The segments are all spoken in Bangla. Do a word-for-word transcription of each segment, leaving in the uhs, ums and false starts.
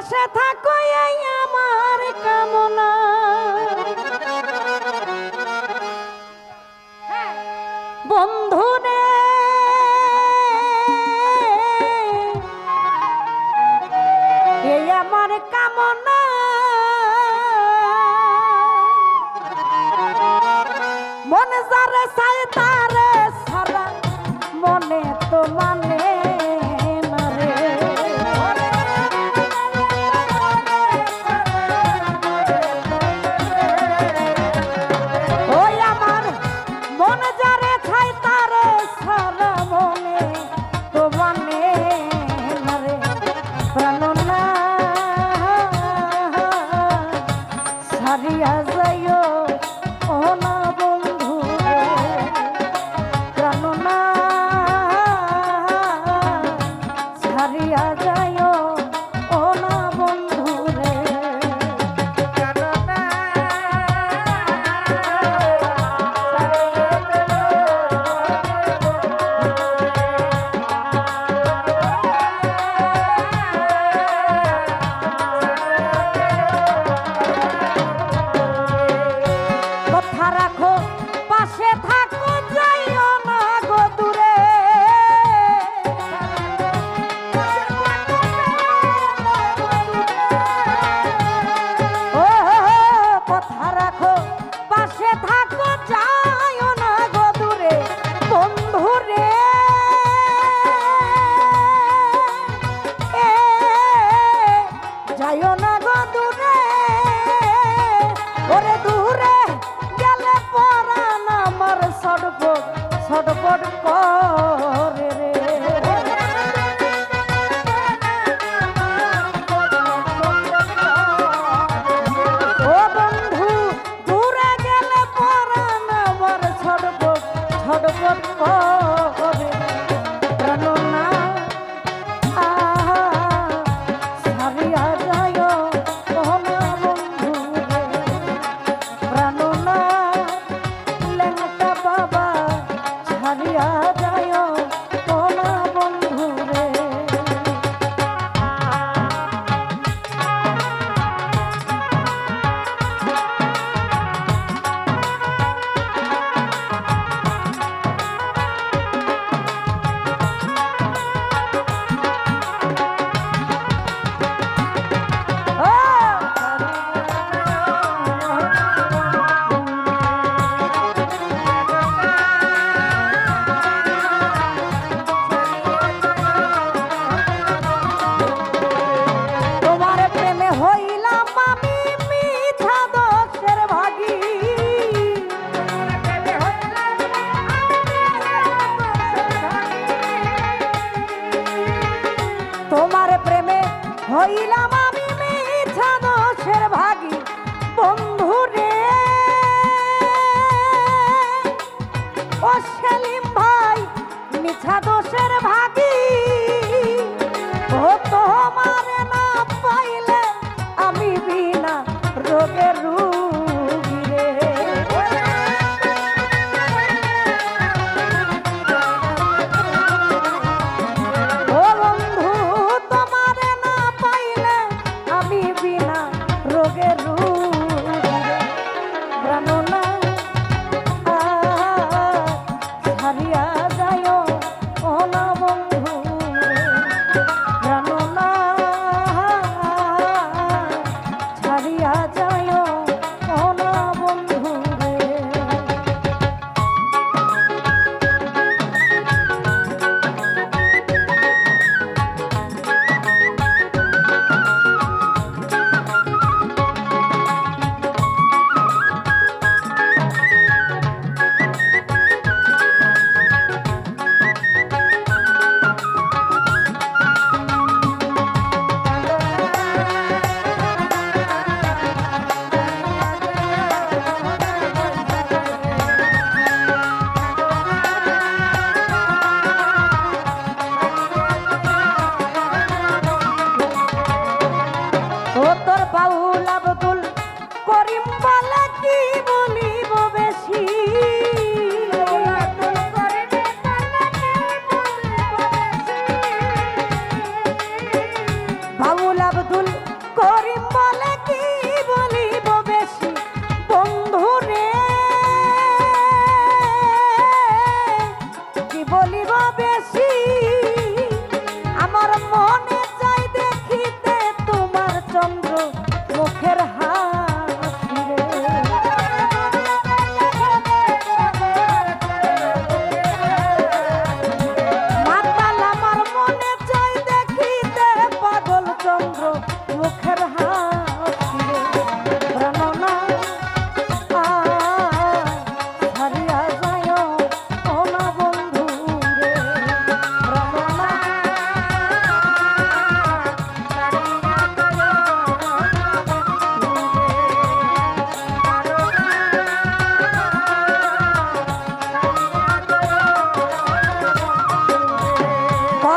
পাশে থাকো এই আমার কামনা বন্ধুরে এই আমার কামনা মনে যারে চাই তারে সারা মনে তো মানে না রে ওই আমার মনে যারে চাই তারে সারা মনে তো মানে না রে প্রাণ না সারিয়া যাইও ও না বন্ধু প্রাণ না সারিয়া যাইও ও না বন্ধু রে কথা রাখো পাশে থাকো যাইও না গো দূরে ও কথা রাখো পাশে থাকো যাইও না গো দূরে বন্ধু রে এ যাইও না গো দূরে ওরে দূরে গেলে পরাণ আমার ছটফট ছটফট করে রে ও বন্ধু দূরে গেলে পরাণ আমার ছটফট ছটফট করে প্রাণ না সারিয়া যাইও ও না বন্ধু রে প্রাণ না লেঙ্গটা বাবা ছাড়িয়া যাইও ও না বন্ধু রে তোমার প্রেমে হইলাম আমি মিথ্যা দোষের ভাগী তোমার প্রেমে হইলাম আমি মিথ্যা দোষের ভাগী বন্ধু রে ও সেলিম ভাই মিথ্যা দোষের ভাগী ও তোমার না পাইলে আমি বিনা রোগের রুগী রে ও বন্ধু তোমার না পাইলে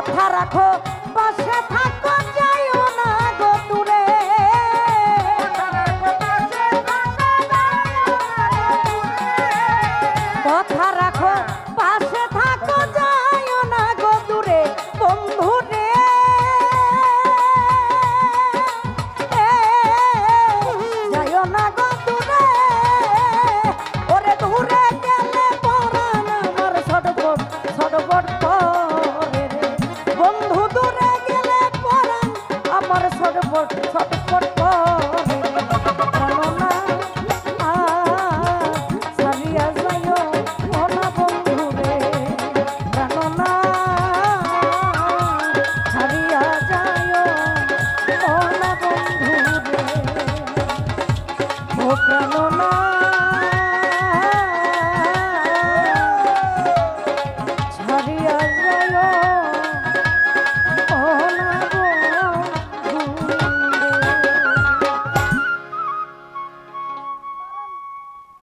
কথা রাখো পাশে থাকো যাইও না গো দূরে কথা রাখো পাশে থাকো যাইও না গো দূরে বন্ধু রে যাইও না গো দূরে ওরে দূরে গেলে পরাণ আমার ছটফট ছটফট করে রে বন্ধু দূরে গেলে পরাণ আমার ছটফট ছটফট